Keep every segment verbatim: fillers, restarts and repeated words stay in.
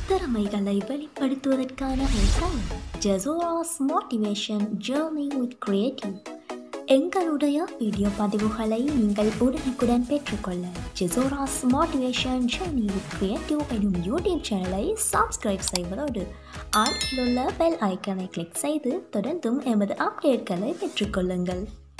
திறமைகளை வெளிப்படுத்துவதற்கான ஒரு தளம். Jazora's Motivation Journey with Creative. எங்களுடைய வீடியோ பதிவுகளை நீங்கள் உடனுக்குடன் பெற்றுக்கொள்ள Jazora's Motivation Journey with Creative எனும் யூடியூப் சேனலை சப்ஸ்கிரைப் செய்வதோடு அருகில் உள்ள பெல் ஐக்கனை கிளிக் செய்து தொடர்ந்தும் எமது அப்டேட்களை பெற்றுக்கொள்ளுங்கள்.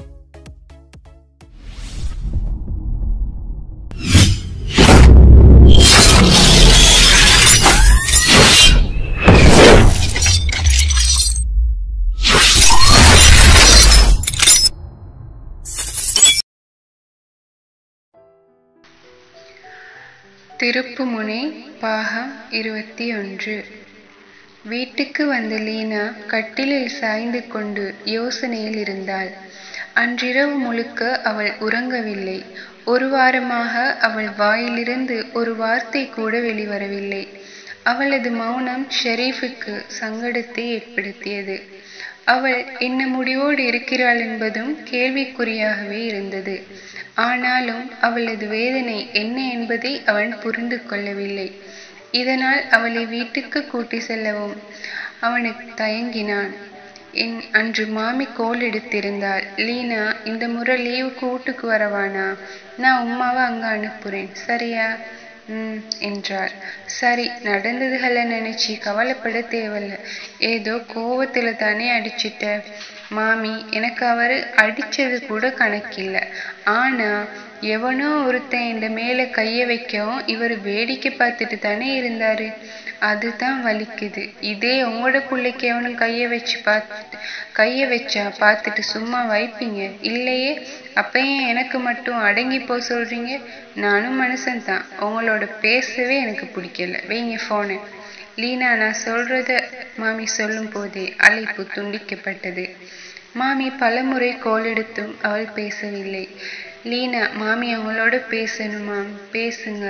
திருப்புமுனை பாகம் இருபத்தி ஒன்று. வீட்டுக்கு வந்த லீனா கட்டிலில் சாய்ந்து கொண்டு யோசனையில் இருந்தாள். அன்றிரவு முழுக்க அவள் உறங்கவில்லை. ஒரு வாரமாக அவள் வாயிலிருந்து ஒரு வார்த்தை கூட வெளிவரவில்லை. அவளது மௌனம் ஷெரீஃபுக்கு சங்கடத்தை ஏற்படுத்தியது. அவள் என்ன முடிவோடு இருக்கிறாள் என்பதும் கேள்விக்குறியாகவே இருந்தது. ஆனாலும் அவளது வேதனை என்ன என்பதை அவன் புரிந்து கொள்ளவில்லை. இதனால் அவளை வீட்டுக்கு கூட்டி செல்லவும் அவனுக்கு தயங்கினான். என் அன்று மாமி கோல் எடுத்திருந்தாள். லீனா, இந்த முறை லீவுக்கு வீட்டுக்கு வரவானா? நான் உம்மாவை அங்கே அனுப்புறேன், சரியா? ம் என்றாள். சரி, நடந்ததுகளை நினைச்சி கவலைப்பட தேவையில்ல. ஏதோ கோவத்துல தானே அடிச்சிட்ட. மாமி, எனக்கு அவரு அடிச்சது கூட கணக்கில்லை. ஆனா எவனோ ஒருத்தன் இந்த மேல கைய வைக்கவும் இவர் வேடிக்கை பார்த்துட்டு தானே இருந்தாரு. அதுதான் வலிக்குது. இதே உங்களோட பிள்ளைக்கு எவனும் கைய வச்சு பார்த்துட்டு கைய வச்சா பார்த்துட்டு சும்மா வைப்பீங்க இல்லையே? அப்பயும் எனக்கு மட்டும் அடங்கி போ சொல்றீங்க. நானும் மனுஷன்தான். உங்களோட பேசவே எனக்கு பிடிக்கல. வைங்க போன. லீனா, நான் சொல்றத மாமி சொல்லும் போதே அழைப்பு துண்டிக்கப்பட்டது. மாமி பலமுறை கோல் எடுத்தும் அவள் பேசவில்லை. லீனா, மாமி அவங்களோட பேசணுமா? பேசுங்க.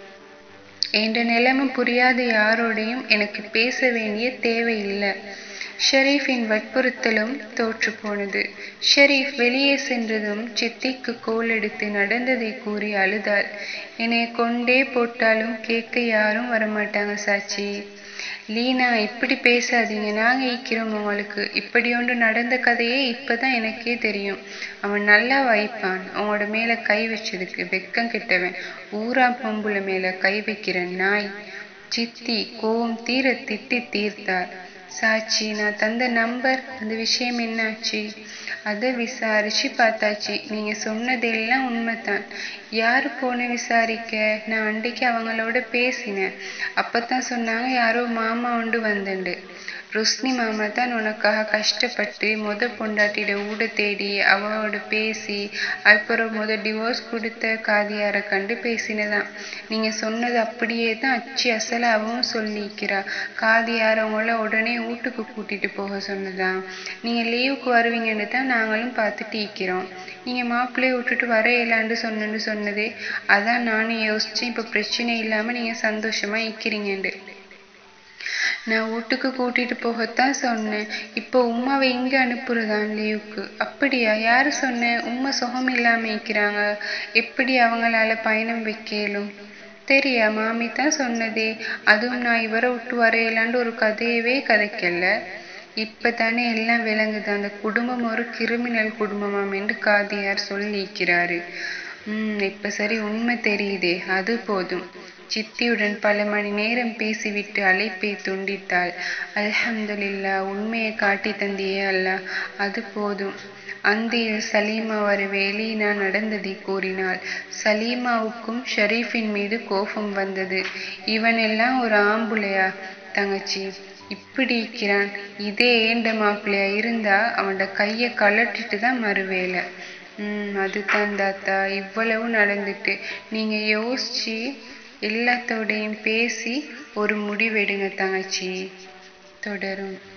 என்ற நிலைமை புரியாத யாரோடையும் எனக்கு பேச வேண்டிய தேவையில்லை. ஷெரீஃபின் வற்புறுத்தலும் தோற்று போனது. ஷெரீஃப் வெளியே சென்றதும் சித்திக்கு கோல் எடுத்து நடந்ததை கூறி அழுதாள். என்னை கொண்டே போட்டாலும் கேட்க யாரும் வரமாட்டாங்க சாச்சி. லீனா, இப்படி பேசாதீங்க. நாங்க ஈக்கிறோம் உங்களுக்கு. இப்படி ஒன்று நடந்த கதையே இப்பதான் எனக்கே தெரியும். அவன் நல்லா வைப்பான். உங்களோட மேல கை வச்சதுக்கு வெக்கம் கெட்டவன். ஊரா பொம்புல மேல கை வைக்கிற நாய். சித்தி கோவம் தீர திட்டி தீர்த்தார். சாட்சி, நான் தந்த நம்பர், அந்த விஷயம் என்னாச்சு? அதை விசாரிச்சு பார்த்தாச்சு. நீங்க சொன்னதெல்லாம் உண்மைதான். யாரு போன விசாரிக்க? நான் அன்றைக்கு அவங்களோட பேசினேன். அப்பத்தான் சொன்னாங்க யாரோ மாமா உண்டு வந்துண்டு. ருஷ்னி மாமா தான் உனக்காக கஷ்டப்பட்டு முத பொண்டாட்டிட ஊட தேடி அவளோட பேசி அப்புறம் முத டிவோர்ஸ் கொடுத்த காதியாரை கண்டு பேசினதான். நீங்க சொன்னது அப்படியே தான் அச்சு அசல அவவும் சொல்லிக்கிறா. காதியார் அவங்கள உடனே வீட்டுக்கு கூட்டிட்டு போக சொன்னதான். நீங்க லீவுக்கு வருவீங்கன்னு தான் நாங்களும் பார்த்துட்டு ஈக்கிறோம். நீங்க மாப்பிள்ளைய விட்டுட்டு வர இயலாண்டு சொன்னு சொன்னதே. அதான் நானும் யோசிச்சேன், இப்ப பிரச்சனை இல்லாம நீங்க சந்தோஷமா ஈக்கிறீங்கண்டு. நான் வீட்டுக்கு கூட்டிட்டு போகத்தான் சொன்னேன். இப்போ உமாவை இங்க அனுப்புறதான் லீவுக்கு. அப்படியா? யாரு சொன்ன? உமா சுகம் இல்லாம இருக்கிறாங்க. எப்படி அவங்களால பயணம் வைக்கலும்? தெரியா? மாமி தான் சொன்னதே. அதுவும் நான் இவரை விட்டு வரையலான்னு ஒரு கதையவே கதைக்கல. இப்பதானே எல்லாம் விளங்குது. அந்த குடும்பம் ஒரு கிரிமினல் குடும்பமாம் என்று காதியார் சொல்லிக்கிறாரு. உம் இப்ப சரி, உண்மை தெரியுதே. அது போதும். சித்தியுடன் பல மணி நேரம் பேசிவிட்டு அழைப்பை துண்டித்தாள். அல்ஹம்துலில்லாஹ், உண்மையை காட்டி தந்தியே அல்லாஹ், அது போதும். அந்தியில் சலீமா வரவே லீனா நடந்ததை கூறினாள். சலீமாவுக்கும் ஷெரீஃபின் மீது கோபம் வந்தது. இவனெல்லாம் ஒரு ஆம்புலையா தங்கச்சி? இப்படி இருக்கிறான். இதே ஏண்ட மாப்பிள்ளையா இருந்தா அவனோட கையை கலட்டிட்டு தான் மறுவேலை. உம் அதுதான் தாத்தா, இவ்வளவு நடந்துட்டு நீங்க யோசிச்சு எல்லாத்தோடையும் பேசி ஒரு முடிவெடுங்க தங்கச்சி. தொடரும்.